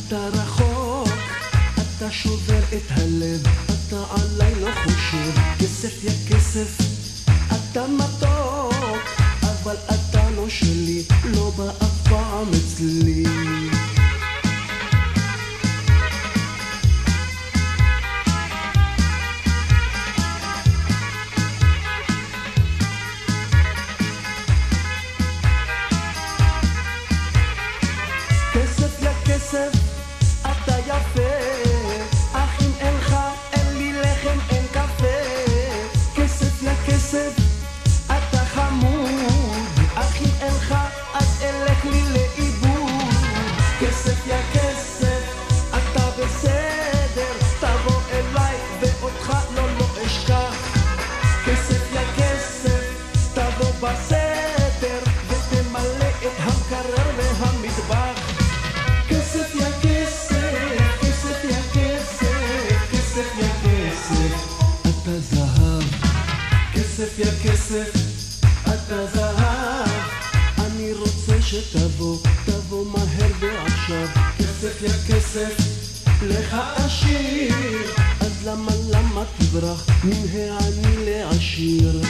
אתה רחוק, אתה שובר את הלב, אתה עליי לא חושב, כסף יא כסף, אתה מתוק, אבל אתה לא שלי, לא בא אף פעם אצלי. כסף יא כסף, אתה יפה, אך אם אין לך, אין לי לחם, אין קפה. כסף יא כסף, אתה חמוד, אך אם אין לך, אז אלך לי לאיבוד. כסף יא כסף, אתה בסדר, תבוא אליי ואותך לא אשכח. כסף יא כסף, תבוא בסדר, ותמלא את המקרר והמטבח. כסף יא כסף, כסף יא כסף, כסף יא כסף, אתה זהב. כסף יא כסף, אתה זהב. אני רוצה שתבוא, תבוא מהר ועכשיו. כסף יא כסף, לך עשיר, אז למה תברח מן העני לעשיר?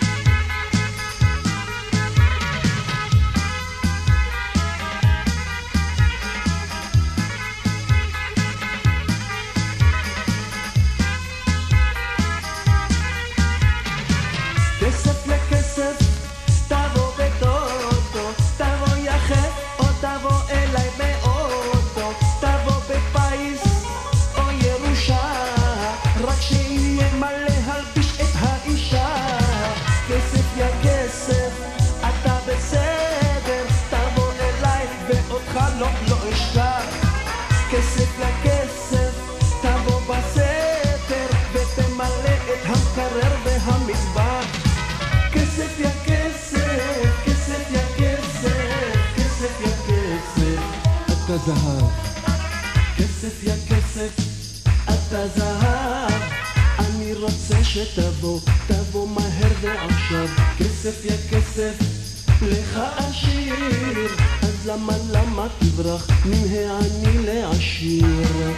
כסף לכסף, תבוא בטוטו, תבוא יחד או תבוא אליי באוטו, תבוא בפיס או ירושה, רק שיהיה מלא הלביש את האישה. כסף יא כסף, אתה בסדר, תבוא אליי ואותך לא אשכח. כסף לכסף, תבוא בסדר, ותמלא את המקרר והמטבח. כסף יא כסף, כסף יא כסף, כסף יא כסף, אתה זהב. כסף יא כסף, אתה זהב. אני רוצה שתבוא, תבוא מהר ועכשיו. כסף יא כסף, לך עשיר, אז למה תברח מן העני לעשיר?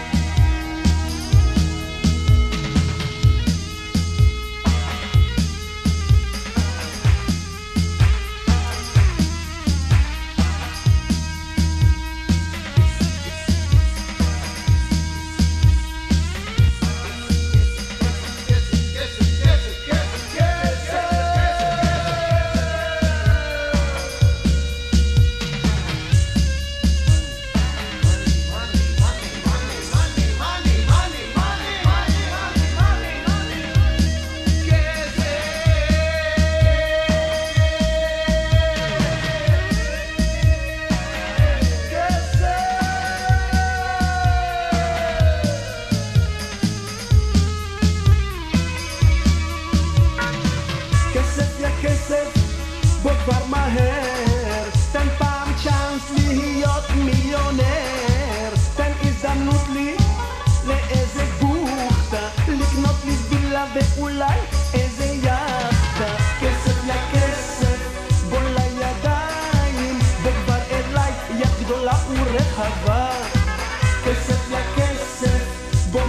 בוא כבר מהר, תן פעם צ'אנס להיות מיליונר. תן הזדמנות לי לאיזה בוכתה, לקנות לי וילה ואולי איזה יאכטה. כסף יא כסף, בוא לידיים, וכבר אליי יד גדולה ורחבה. כסף יא כסף, בוא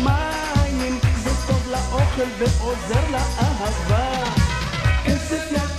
משמיים, זה טוב לאוכל ועוזר לאהבה. כסף יא